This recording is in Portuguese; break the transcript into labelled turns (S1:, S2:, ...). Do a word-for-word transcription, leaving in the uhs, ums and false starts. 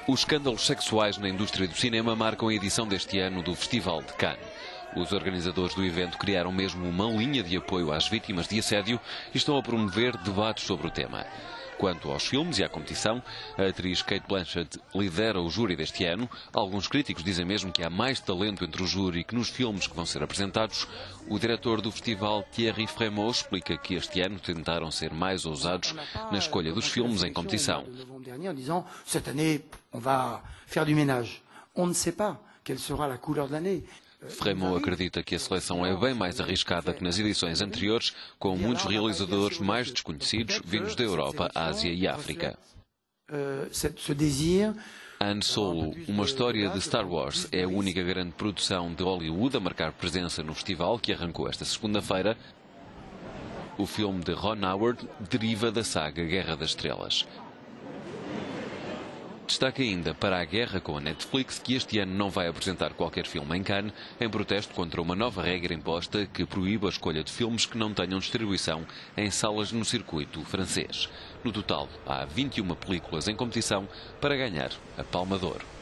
S1: Os escândalos sexuais na indústria do cinema marcam a edição deste ano do Festival de Cannes. Os organizadores do evento criaram mesmo uma linha de apoio às vítimas de assédio e estão a promover debates sobre o tema. Quanto aos filmes e à competição, a atriz Cate Blanchett lidera o júri deste ano. Alguns críticos dizem mesmo que há mais talento entre o júri que nos filmes que vão ser apresentados. O diretor do festival, Thierry Frémaux, explica que este ano tentaram ser mais ousados na escolha dos filmes em competição.
S2: Cette année, on va faire du ménage. On ne sait pas quelle sera la couleur de l'année.
S1: Frémaux acredita que a seleção é bem mais arriscada que nas edições anteriores, com muitos realizadores mais desconhecidos vindos da Europa, Ásia e África. Han Solo, uma história de Star Wars, é a única grande produção de Hollywood a marcar presença no festival, que arrancou esta segunda-feira. O filme de Ron Howard deriva da saga Guerra das Estrelas. Destaca ainda para a guerra com a Netflix que este ano não vai apresentar qualquer filme em Cannes, em protesto contra uma nova regra imposta que proíbe a escolha de filmes que não tenham distribuição em salas no circuito francês. No total, há vinte e uma películas em competição para ganhar a Palma de Ouro.